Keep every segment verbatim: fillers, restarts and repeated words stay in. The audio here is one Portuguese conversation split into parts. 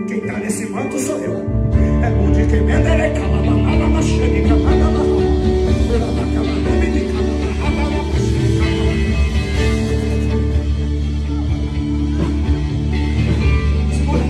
Quem está nesse manto sou eu. É bom de quem me dele calabala, machane, calabala, segura.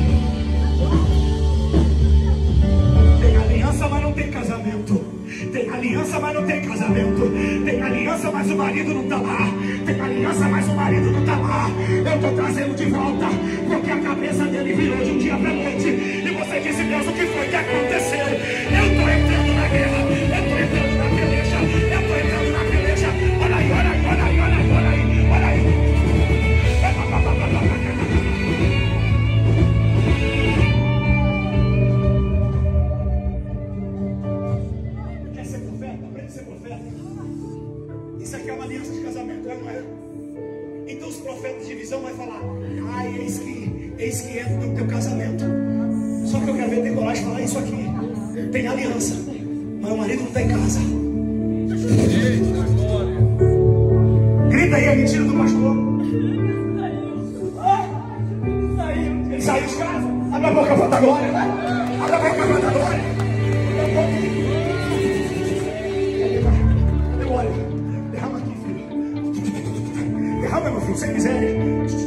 Tem aliança, mas não tem casamento. Tem aliança, mas não tem casamento. Tem aliança, mas o marido não está lá. Tem aliança, mas o marido não está lá. Eu estou trazendo de volta, porque a cabeça dele virou de um dia para noite. E você disse, Deus, o que foi que aconteceu? Eu estou entrando na guerra, eu estou entrando na peleja, eu estou entrando na peleja. Olha aí, olha aí, olha aí, olha aí, olha aí, olha aí. Quer ser profeta? Aprende a ser profeta. Isso aqui é uma aliança de casamento, é, não é? Então os profetas de visão vão falar: ai, eis que, eis que entra no teu casamento. Só que eu quero ver ter coragem de falar isso aqui. Tem aliança, mas o marido não está em casa. Grita aí, é mentira do pastor. Ele saiu de casa. Abre a boca, volta agora. Abre a boca, volta agora. Derrama aqui, filho. Derrama, meu filho, sem miséria.